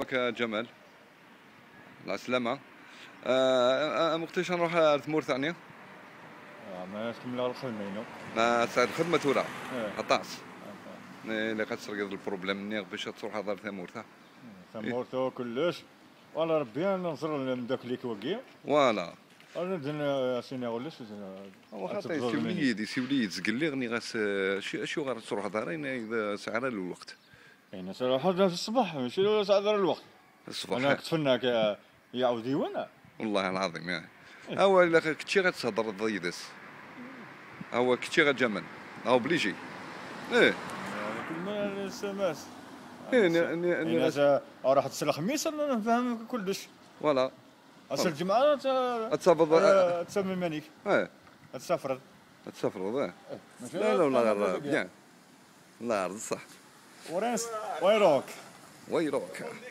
معك جمال على السلامة. مقتاش نروح لثمور ثانية. ما تكمل الخدمة هنا. ما ساعد الخدمة تورا. إيه. خطاس. اللي قد البروبليم نيغ باش تروح هذا ثمور ثا. ثمور ثا كلش. والله ربي ننصر من داك اللي كوكي. فوالا. انا درنا سينا ولش. هو خاطر يسي وليد زقلي غني غاس شو غير تروح دارين اذا سعر الوقت. اين صراحة في الصباح ماشي سعر الوقت. الصباح. انا كنت فناك يعاود يوانا. والله العظيم يعني. هو الا كنتي غتهضر ضيدس. هو كنتي غتجمل. هو بليجي. ايه. كل ما السماس. الناس راح تصل الخميس انا نفهم كلش. فوالا. اصل الجمعة تسافر تسمي مانيك. ايه. تسافر. تسافر لا لا والله بيان. الله يرضي الصح. ورنس ويروك. ويروك.